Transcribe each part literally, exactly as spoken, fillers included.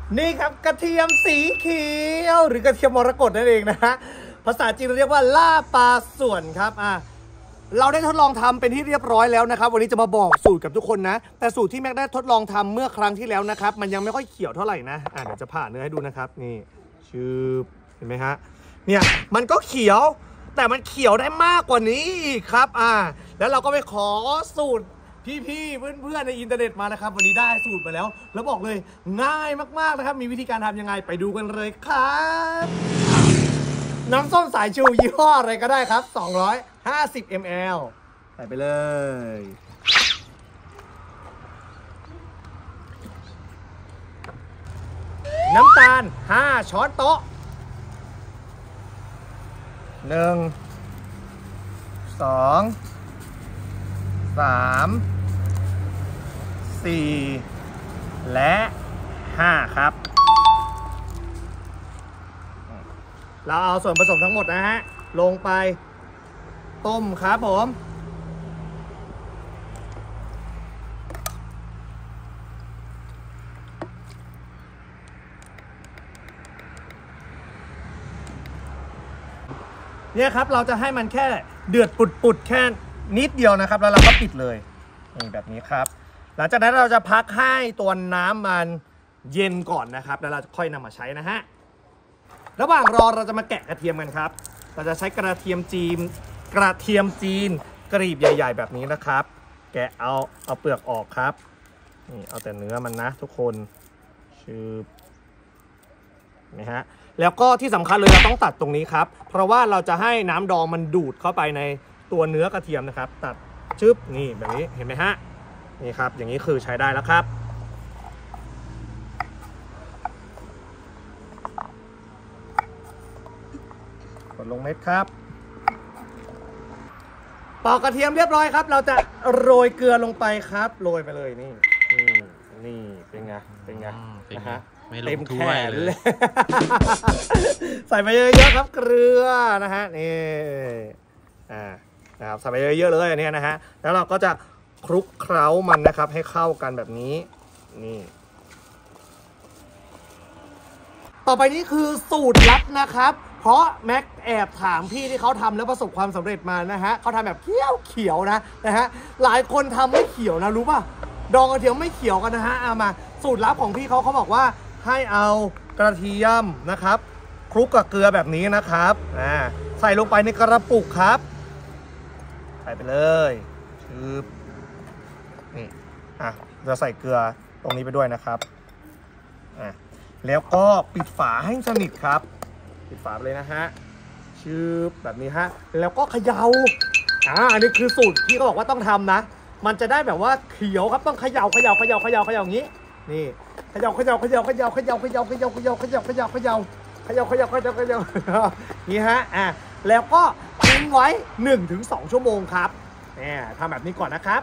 นี่ครับกระเทียมสีเขียวหรือกระเทียมมรกตนั่นเองนะฮะภาษาจีนเรียกว่าล่าปลาส่วนครับอ่ะเราได้ทดลองทำเป็นที่เรียบร้อยแล้วนะครับวันนี้จะมาบอกสูตรกับทุกคนนะแต่สูตรที่แม็กได้ทดลองทำเมื่อครั้งที่แล้วนะครับมันยังไม่ค่อยเขียวเท่าไหร่นะอ่ะเดี๋ยวจะผ่าเนื้อให้ดูนะครับนี่ชืบเห็นไหมฮะเนี่ยมันก็เขียวแต่มันเขียวได้มากกว่านี้อีกครับอ่าแล้วเราก็ไปขอสูตรพี่ๆเพื่อนๆในอินเทอร์เน็ตมานะครับวันนี้ได้สูตรมาแล้วแล้วบอกเลยง่ายมากๆนะครับมีวิธีการทำยังไงไปดูกันเลยครับน้ำส้มสายชูยี่ห้ออะไรก็ได้ครับสองร้อยห้าสิบมิลลิลิตร ใส่ไปเลยน้ำตาลห้าช้อนโต๊ะหนึ่ง สอง สาม สี่ และห้าครับเราเอาส่วนผสมทั้งหมดนะฮะลงไปต้มครับผมเนี่ยครับเราจะให้มันแค่เดือดปุดๆแค่นิดเดียวนะครับแล้วเราก็ปิดเลยนี่แบบนี้ครับหลังจากนั้นเราจะพักให้ตัวน้ำมันเย็นก่อนนะครับแล้วเราค่อยนำมาใช้นะฮะระหว่างรอเราจะมาแกะกระเทียมกันครับเราจะใช้กระเทียมจีนกระเทียมจีนกรีบใหญ่ๆแบบนี้นะครับแกะเอาเอาเปลือกออกครับนี่เอาแต่เนื้อมันนะทุกคนชืบนะฮะแล้วก็ที่สำคัญเลยเราต้องตัดตรงนี้ครับเพราะว่าเราจะให้น้ำดองมันดูดเข้าไปในตัวเนื้อกระเทียมนะครับตัดชึบนี่แบบนี้เห็นไหมฮะนี่ครับอย่างนี้คือใช้ได้แล้วครับกดลงเม็ดครับปอกกระเทียมเรียบร้อยครับเราจะโรยเกลือลงไปครับโรยไปเลยนี่นี่นี่เป็นไงเป็นไงนะฮะเต็มถ้วยเลยใส่ไปเยอะๆครับเกลือนะฮะนี่อ่านะครับใส่ไปเยอะๆเลยอันนี้นะฮะแล้วเราก็จะคลุกเคล้ามันนะครับให้เข้ากันแบบนี้นี่ต่อไปนี้คือสูตรลับนะครับเพราะแม็กแอบถามพี่ที่เขาทำแล้วประสบความสำเร็จมานะฮะเขาทำแบบเขียวเขียวนะนะฮะหลายคนทำไม่เขียวนะรู้ป่ะดองกระเทียมไม่เขียวกันนะฮะเอามาสูตรลับของพี่เขาเขาบอกว่าให้เอากระเทียมนะครับคลุกกับเกลือแบบนี้นะครับอ่าใส่ลงไปในกระปุกครับใส่ไปเลยชืบนี่อ่ะเราใส่เกลือตรงนี้ไปด้วยนะครับอ่ะแล้วก็ปิดฝาให้สนิทครับปิดฝาไปเลยนะฮะชืบแบบนี้ฮะแล้วก็เขย่าอ่าอันนี้คือสูตรที่เขาบอกว่าต้องทำนะมันจะได้แบบว่าเขียวครับต้องเขย่าเขย่าเขย่าเขย่าเขย่าอย่างนี้นี่เขย่าเขย่าเขย่าเขย่าเขย่าเขย่าเขย่าเขย่าเขย่าเขย่าเขย่าเขย่าเขย่าเขย่าเขย่านี่ฮะอ่ะแล้วก็ทิ้งไว้ หนึ่งถึงสอง ชั่วโมงครับเนี่ยทำแบบนี้ก่อนนะครับ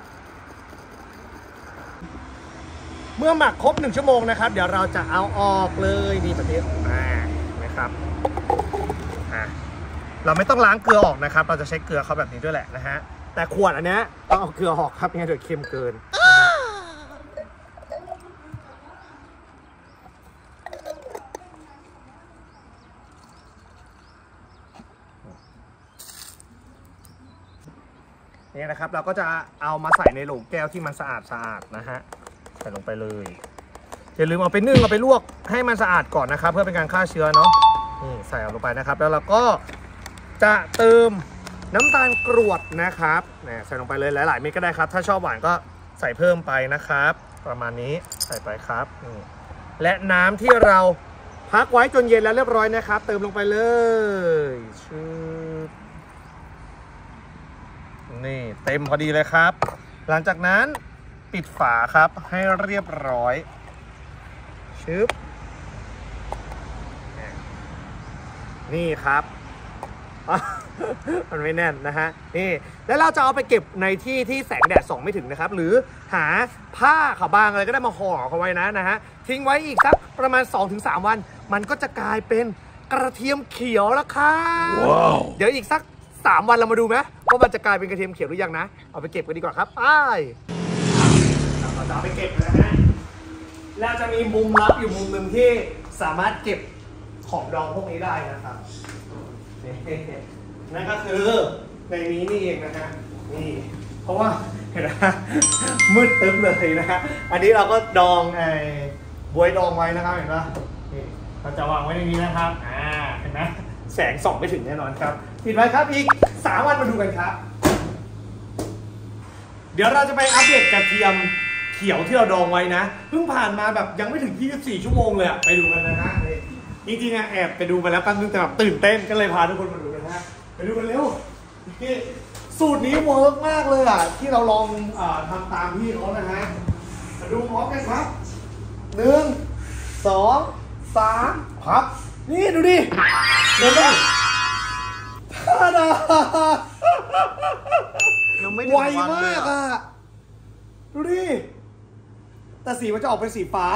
เมื่อหมักครบหนึ่งชั่วโมงนะครับเดี๋ยวเราจะเอาออกเลยนี่แบบนี้อ่านะครับอ่าเราไม่ต้องล้างเกลือออกนะครับเราจะใช้เกลือเขาแบบนี้ด้วยแหละนะฮะแต่ขวดอันนี้ต้องเอาเกลือออกครับไม่งั้นเดี๋ยวเค็มเกินนี่นะครับเราก็จะเอามาใส่ในโหลแก้วที่มันสะอาดสะอาดนะฮะใส่ลงไปเลยอย่าลืมเอาไปนึ่งเอาไปลวกให้มันสะอาดก่อนนะครับเพื่อเป็นการฆ่าเชื้อเนาะนี่ใส่ลงไปนะครับแล้วเราก็จะเติมน้ำตาลกรวดนะครับเนี่ยใส่ลงไปเลยหลายๆเม็ดก็ได้ครับถ้าชอบหวานก็ใส่เพิ่มไปนะครับประมาณนี้ใส่ไปครับนี่และน้ำที่เราพักไว้จนเย็นแล้วเรียบร้อยนะครับเติมลงไปเลยชื่อนี่เต็มพอดีเลยครับหลังจากนั้นปิดฝาครับให้เรียบร้อยชึบนี่ครับมันไม่แน่นนะฮะนี่แล้วเราจะเอาไปเก็บในที่ที่แสงแดดส่องไม่ถึงนะครับหรือหาผ้าขาวบางอะไรก็ได้มาห่อเขาไว้นะนะฮะทิ้งไว้อีกสักประมาณ สองถึงสาม วันมันก็จะกลายเป็นกระเทียมเขียวแล้วครับ wow. เดี๋ยวอีกสักสามวันเรามาดูไหมว่ามันจะกลายเป็นกระเทียมเขียวหรือยังนะเอาไปเก็บกันดีกว่าครับไปเราจะเอาไปเก็บนะฮะเราจะมีมุมลับอยู่มุมหนึ่งที่สามารถเก็บของดองพวกนี้ได้นะครับนั่นก็คือในนี้นี่เองนะฮะนี่เพราะว่าเห็นไหมมืดตึ๊บเลยนะฮะอันนี้เราก็ดองไอ้บวยดองไว้นะครับเห็นปะนี่เราจะวางไว้ในนี้นะครับอ่าเห็นไหมแสงส่องไปถึงแน่นอนครับปิดไว้ครับอีกสามวันมาดูกันครับเดี๋ยวเราจะไปอัปเดตกระเทียมเขียวที่เราดองไว้นะเพิ่งผ่านมาแบบยังไม่ถึงยี่สิบสี่ชั่วโมงเลยอะไปดูกันนะฮะจริงๆอะแอบไปดูมาแล้วแป๊บนึงแต่แบบตื่นเต้นก็เลยพาทุกคนมาดูกันนะฮะไปดูกันเร็วสูตรนี้เวิร์กมากเลยอ่ะที่เราลองอทำตามพี่เขานะฮะมาดูพร้อมกันครับหนึ่งสองสามครับนี่ดูดิเดี๋ยวนะท่าดาไวมากอ่ะดูดิแต่สีมันจะออกเป็นสีฟ้า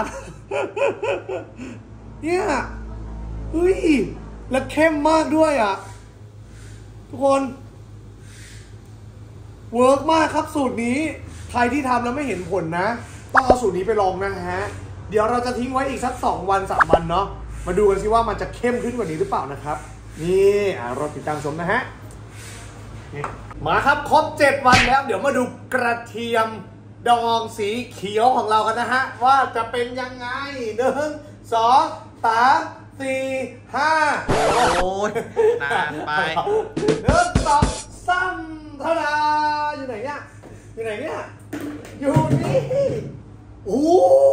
เนี่ยเฮ้ยแล้วเข้มมากด้วยอ่ะทุกคนเวิร์กมากครับสูตรนี้ใครที่ทำแล้วไม่เห็นผลนะต้องเอาสูตรนี้ไปลองนะฮะเดี๋ยวเราจะทิ้งไว้อีกสักสองวันสามวันเนาะมาดูกันสิว่ามันจะเข้มขึ้นกว่านี้หรือเปล่านะครับนี่อ่ารอติดตามชมนะฮะมาครับครบเจ็ดวันแล้วเดี๋ยวมาดูกระเทียมดองสีเขียวของเรากันนะฮะว่าจะเป็นยังไงหนึ่งสองสามสี่ห้าโอ้ยนานไปหนึ่งสองสามเท่าไหร่อยู่ไหนเนี่ยอยู่ไหนเนี่ยอยู่นี่โอ้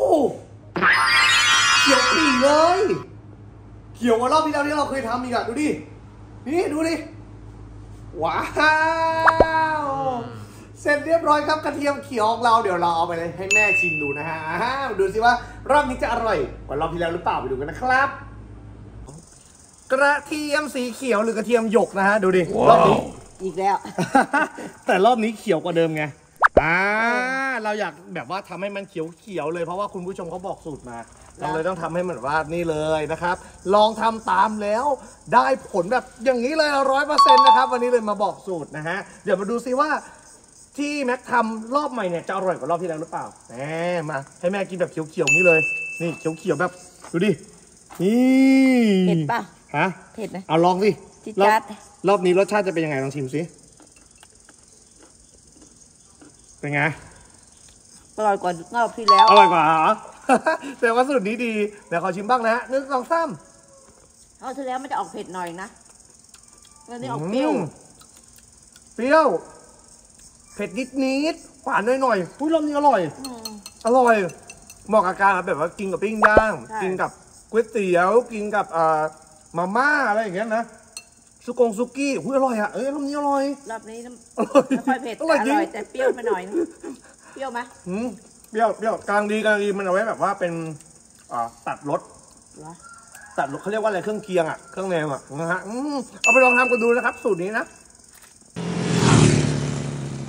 เขียวปีเลยเขียวกว่ารอบที่แล้วที่เราเคยทำอีกอะดูดินี่ดูดิว้าวเสร็จเรียบร้อยครับกระเทียมเขียวของเราเดี๋ยวเราเอาไปเลยให้แม่ชิมดูนะฮะดูสิว่ารอบนี้จะอร่อยกว่ารอบที่แล้วหรือเปล่าไปดูกันนะครับกระเทียมสีเขียวหรือกระเทียมหยกนะฮะดูดิรอบนี้อีกแล้วแต่รอบนี้เขียวกว่าเดิมไงอ่าเราอยากแบบว่าทำให้มันเขียวเขียวเลยเพราะว่าคุณผู้ชมเขาบอกสูตรมาเราเลยต้องทำให้มันว่านี่เลยนะครับลองทำตามแล้วได้ผลแบบอย่างนี้เลยร้อยเปอร์เซ็นต์นะครับวันนี้เลยมาบอกสูตรนะฮะเดี๋ยวมาดูซิว่าที่แม็กทำรอบใหม่เนี่ยจะอร่อยกว่ารอบที่แล้วหรือเปล่าแหมมาให้แม่กินแบบเขียวเขียวนี่เลยนี่เขียวเขียวแบบดูดินี่เผ็ดป่ะฮะเผ็ดนะเอาลองสิจิ๊ดจัดรอบนี้รสชาติจะเป็นยังไงลองชิมสิเป็นไงอร่อยกว่ารอบที่แล้วอร่อยกว่าเหรอแต่ว่าสูตรนี้ดีเดี๋ยวขอชิมบ้างนะหนึ่งสองสามรอบที่แล้วมันจะออกเผ็ดหน่อยนะวันนี้ออกเปรี้ยวเปรี้ยวเผ็ดนิดนิดหวานหน่อยหน่อยอุ้ยรอบนี้อร่อยอร่อยเหมาะกับการแบบว่ากินกับปิ้งย่างกินกับก๋วยเตี๋ยวกินกับมาม่าอะไรอย่างเงี้ยนะซุกงซุกี้อุ้ยอร่อยอ่ะเอ้ยรอบนี้อร่อยรอบนี้ไม่ค่อยเผ็ดอร่อยแต่เปรี้ยวไปหน่อยเปรี้ยวไหมอืมเปรี้ยวเปรี้ยวกลางดีกลางดีมันเอาไว้แบบว่าเป็นตัดรสตัดรสเขาเรียกว่าอะไรเครื่องเคียงอ่ะเครื่องแนวอ่ะนะฮะเอาไปลองทำกันดูนะครับสูตรนี้นะ